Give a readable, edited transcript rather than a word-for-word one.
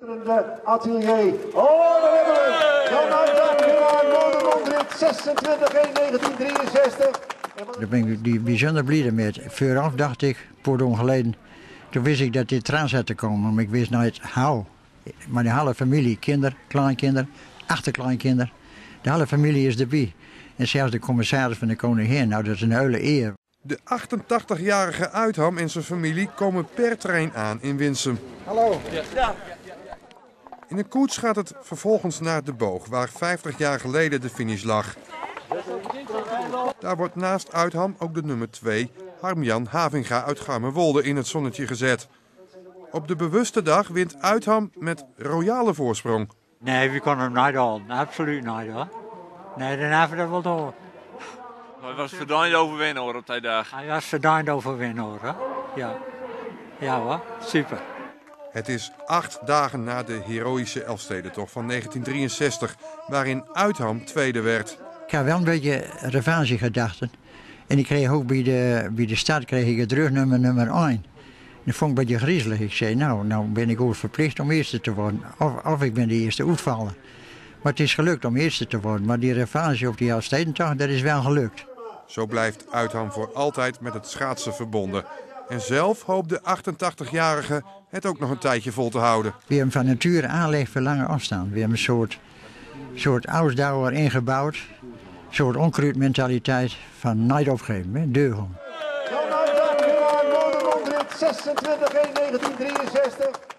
De atelier. Oh, daar hebben we Jan Uitdam, winnaar Noorderrondrit 26-1-1963. Daar ben ik die bijzonder blij mee. Vooraf dacht ik, poordon geleden, toen wist ik dat dit eraan zou te komen. Maar ik wist nooit hoe. Maar de hele familie, kinderen, kleinkinderen, achterkleinkinderen, de hele familie is erbij. En zelfs de commissaris van de koningin, nou dat is een hele eer. De 88-jarige Uitham en zijn familie komen per trein aan in Winsum. Hallo. Ja. In een koets gaat het vervolgens naar de Boog, waar 50 jaar geleden de finish lag. Daar wordt naast Uitham ook de nummer 2, Harm-Jan Havinga uit Garmerwolde, in het zonnetje gezet. Op de bewuste dag wint Uitham met royale voorsprong. Nee, we konden hem niet halen. Absoluut niet hoor. Nee, dan hebben we dat wel door. Hij was verdiend overwinnen hoor op die dag. Hij was verdiend overwinnen hoor. Ja. Ja hoor, super. Het is 8 dagen na de heroïsche Elfstedentocht van 1963, waarin Uitham tweede werd. Ik had wel een beetje revanchegedachten. En ik kreeg ook bij de stad kreeg ik het rugnummer nummer 1. Dat vond ik een beetje griezelig. Ik zei, nou ben ik ook verplicht om eerste te worden. Of ik ben de eerste uitvallen. Maar het is gelukt om eerste te worden. Maar die revanche op die Elfstedentocht, dat is wel gelukt. Zo blijft Uitham voor altijd met het schaatsen verbonden. En zelf hoopt de 88-jarige het ook nog een tijdje vol te houden. We hebben van nature aanleg voor lange afstand. We hebben een soort ausdauer ingebouwd. Een soort onkruidmentaliteit van nooit opgeven, deugel. Jan Uitdam, winnaar Noorderrondrit 26-1-1963.